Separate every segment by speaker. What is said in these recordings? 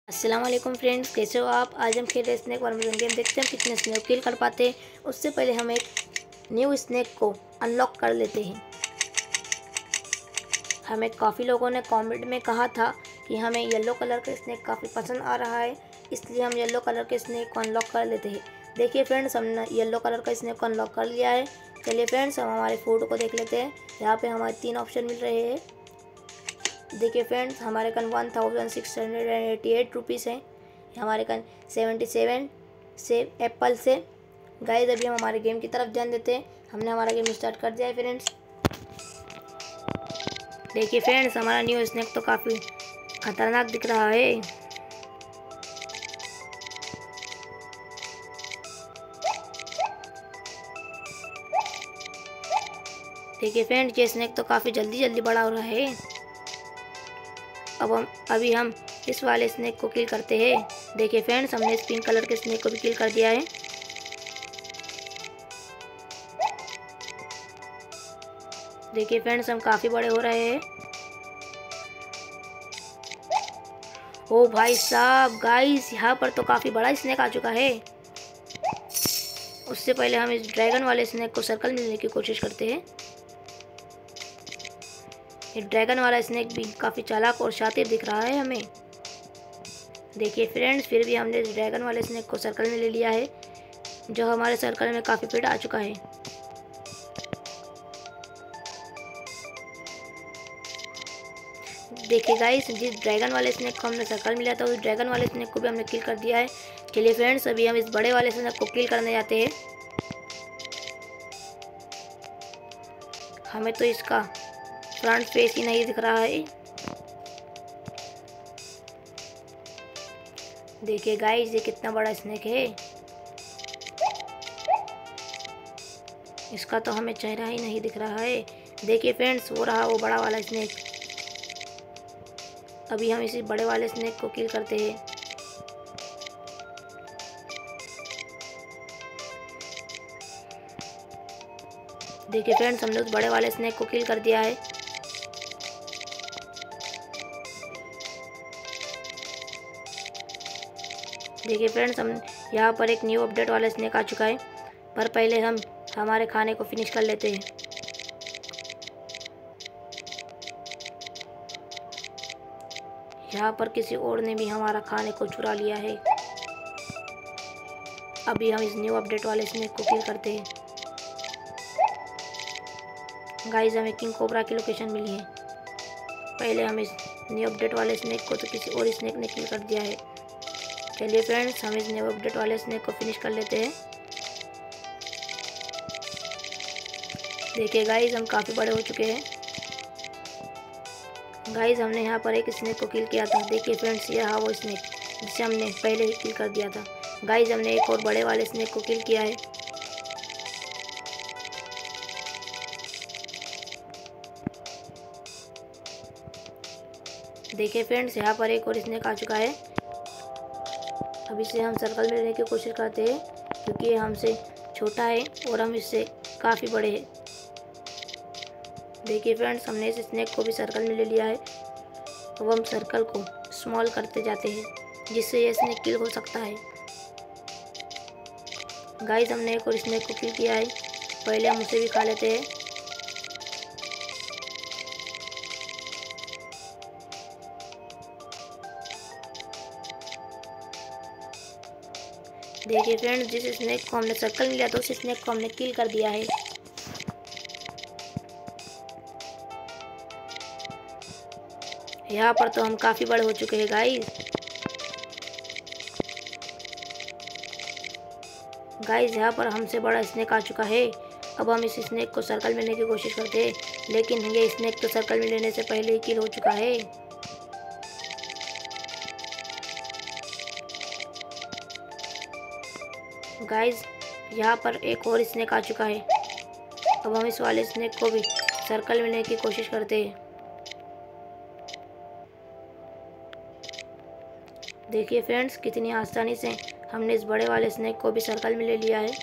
Speaker 1: अस्सलाम वालेकुम फ्रेंड्स, कैसे हो आप। आज हम खेल रहे स्नैक वर्मजन गेम। देखते हैं हम कितने स्नैक किल कर पाते हैं। उससे पहले हम एक न्यू स्नैक को अनलॉक कर लेते हैं। हमें काफ़ी लोगों ने कमेंट में कहा था कि हमें येलो कलर का स्नैक काफ़ी पसंद आ रहा है, इसलिए हम येलो कलर के स्नैक को अनलॉक कर लेते हैं। देखिए फ्रेंड्स, हमने येलो कलर का स्नैक को अनलॉक कर लिया है। चलिए फ्रेंड्स, हम हमारे फूड को देख लेते हैं। यहाँ पे हमारे 3 ऑप्शन मिल रहे हैं। देखिए फ्रेंड्स, हमारे कन 1688 रुपीज़ हैं। हमारे कन 77 से एप्पल से। गाइस, अभी हम हमारे गेम की तरफ ध्यान देते हैं। हमने हमारा गेम स्टार्ट कर दिया है फ्रेंड्स। देखिए फ्रेंड्स, हमारा न्यू स्नैक तो काफ़ी खतरनाक दिख रहा है। देखिए फ्रेंड्स, ये स्नैक तो काफ़ी जल्दी जल्दी बड़ा हो रहा है। अभी हम इस वाले स्नैक को किल करते हैं। देखिए फ्रेंड्स, हमने इस पिंक कलर के स्नैक को भी किल कर दिया है। देखिए फ्रेंड्स, हम काफ़ी बड़े हो रहे हैं। ओ भाई साहब, गाइस यहाँ पर तो काफ़ी बड़ा स्नैक आ चुका है। उससे पहले हम इस ड्रैगन वाले स्नैक को सर्कल में लेने की कोशिश करते हैं। ये ड्रैगन वाला स्नैक भी काफ़ी चालाक और शातिर दिख रहा है हमें। देखिए फ्रेंड्स, फिर भी हमने इस ड्रैगन वाले स्नैक को सर्कल में ले लिया है, जो हमारे सर्कल में काफ़ी फिट आ चुका है। देखिए गाइस, जिस ड्रैगन वाले स्नैक को हमने सर्कल में लिया था, उस ड्रैगन वाले स्नैक को भी हमने किल कर दिया है। चलिए फ्रेंड्स, अभी हम इस बड़े वाले स्नैक को किल करने जाते हैं। हमें तो इसका फ्रंट फेस ही नहीं दिख रहा है। देखिए गाइस, ये कितना बड़ा स्नैक है। इसका तो हमें चेहरा ही नहीं दिख रहा है। देखिए फ्रेंड्स, वो रहा वो बड़ा वाला स्नैक। अभी हम इसी बड़े वाले स्नैक को किल करते हैं। देखिए फ्रेंड्स, हमने उस बड़े वाले स्नैक को किल कर दिया है। देखिए फ्रेंड्स, हम यहाँ पर एक न्यू अपडेट वाला स्नैक आ चुका है, पर पहले हम हमारे खाने को फिनिश कर लेते हैं। यहाँ पर किसी और ने भी हमारा खाने को चुरा लिया है। अभी हम इस न्यू अपडेट वाले स्नैक को किल करते हैं। गाइस, हमें किंग कोबरा की लोकेशन मिली है। पहले हम इस न्यू अपडेट वाले स्नैक को तो किसी और स्नैक ने किल कर दिया है। चलिए फ्रेंड्स, हम इस न्यू अपडेट वाले स्नैक को फिनिश कर लेते हैं। देखिए गाइस, हम काफ़ी बड़े हो चुके हैं। गाइस, हमने यहाँ पर एक स्नैक को किल किया था। देखिए फ्रेंड्स, ये रहा वो स्नैक जिसे हमने पहले ही किल कर दिया था। गाइस, हमने एक और बड़े वाले स्नैक को किल किया है। देखिए फ्रेंड्स, यहाँ पर एक और स्नैक आ चुका है। अब इसे हम सर्कल में लेने की कोशिश करते हैं, क्योंकि ये हमसे छोटा है और हम इससे काफ़ी बड़े हैं। देखिए फ्रेंड्स, हमने इस स्नैक को भी सर्कल में ले लिया है। अब हम सर्कल को स्मॉल करते जाते हैं, जिससे ये स्नैक किल हो सकता है। गाइस, हमने एक और स्नैक को किल किया है। पहले हम उसे भी खा लेते हैं। देखिए फ्रेंड्स, जिस स्नैक को हमने सर्कल में लिया था, उस स्नैक को हमने किल कर दिया है। यहाँ पर तो हम काफ़ी बड़े हो चुके हैं गाइस। गाइस, यहाँ पर हमसे बड़ा स्नैक आ चुका है। अब हम इस स्नैक को सर्कल में लेने की कोशिश करते हैं, लेकिन ये स्नैक तो सर्कल में लेने से पहले ही किल हो चुका है। गाइस, यहाँ पर एक और स्नैक आ चुका है। अब हम इस वाले स्नैक को भी सर्कल में लेने की कोशिश करते हैं। देखिए फ्रेंड्स, कितनी आसानी से हमने इस बड़े वाले स्नैक को भी सर्कल में ले लिया है।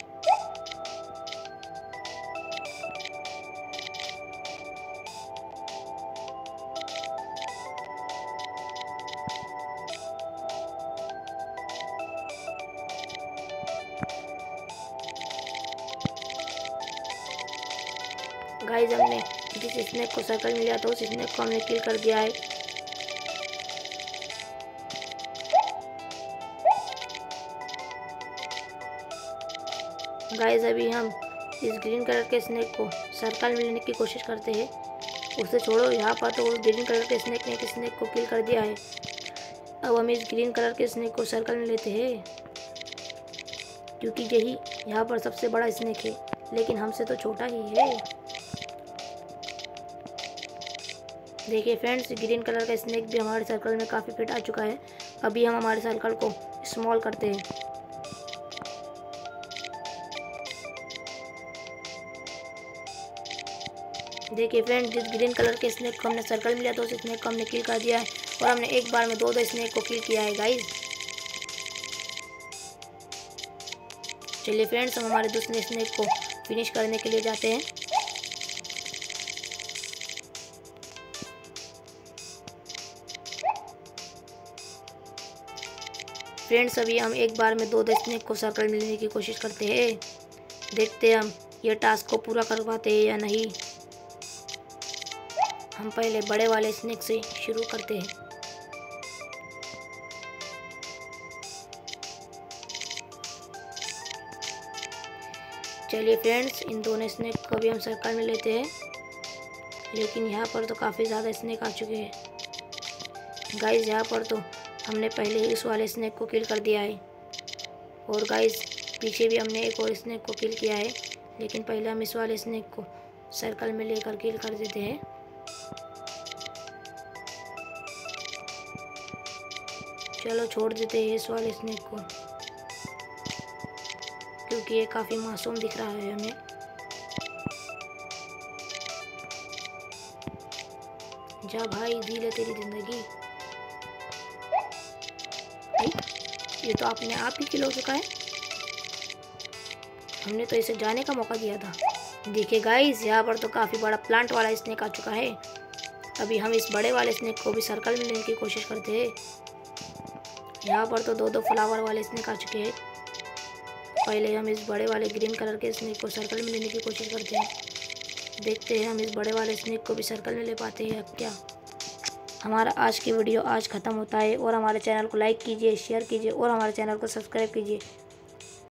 Speaker 1: गाइस हमने जिस स्नेक को सर्कल मिला था उस स्नेक को हमने किल कर दिया है। गाइस अभी हम इस ग्रीन कलर के स्नेक को सर्कल में लेने की कोशिश करते हैं। उसे छोड़ो, यहाँ पर तो ग्रीन कलर के स्नेक ने एक स्नेक को किल कर दिया है। अब हम इस ग्रीन कलर के स्नेक को सर्कल में लेते हैं क्योंकि यही यहाँ पर सबसे बड़ा स्नेक है, लेकिन हमसे तो छोटा ही है। देखिए फ्रेंड्स, ग्रीन कलर का स्नेक भी हमारे सर्कल में काफ़ी फिट आ चुका है। अभी हम हमारे सर्कल को स्मॉल करते हैं। देखिए फ्रेंड, जिस ग्रीन कलर के स्नेक को हमने सर्कल मिला तो उस स्नेक को हमने किल कर दिया है और हमने एक बार में दो स्नेक को किल किया है गाइस। चलिए फ्रेंड्स, हम हमारे दूसरे स्नेक को फिनिश करने के लिए जाते हैं। फ्रेंड्स अभी हम एक बार में दो स्नेक को सर्कल में लेने की कोशिश करते हैं। देखते हैं हम ये टास्क को पूरा कर पाते हैं या नहीं। हम पहले बड़े वाले स्नेक से शुरू करते हैं। चलिए फ्रेंड्स, इन दोनों स्नेक को भी हम सर्कल में लेते हैं, लेकिन यहाँ पर तो काफ़ी ज़्यादा स्नेक आ चुके हैं गाइस। यहाँ पर तो हमने पहले ही इस वाले स्नेक को किल कर दिया है और गाइस पीछे भी हमने एक और स्नेक को किल किया है, लेकिन पहले हम इस वाले स्नेक को सर्कल में लेकर किल कर देते हैं। चलो छोड़ देते हैं इस वाले स्नेक को क्योंकि ये काफ़ी मासूम दिख रहा है हमें। जा भाई, जी ले तेरी जिंदगी। ये तो अपने आप ही किल हो चुका है। हमने तो इसे जाने का मौका दिया था। देखिए गाइस, यहाँ पर तो काफ़ी बड़ा प्लांट वाला स्नेक आ चुका है। अभी हम इस बड़े वाले स्नेक को भी सर्कल में लेने की कोशिश करते हैं। यहाँ पर तो दो फ्लावर वाले स्नेक आ चुके हैं। पहले हम इस बड़े वाले ग्रीन कलर के स्नेक को सर्कल में लेने की कोशिश करते हैं। देखते हैं हम इस बड़े वाले स्नेक को भी सर्कल में ले पाते हैं अब क्या। हमारा आज की वीडियो आज ख़त्म होता है और हमारे चैनल को लाइक कीजिए, शेयर कीजिए और हमारे चैनल को सब्सक्राइब कीजिए।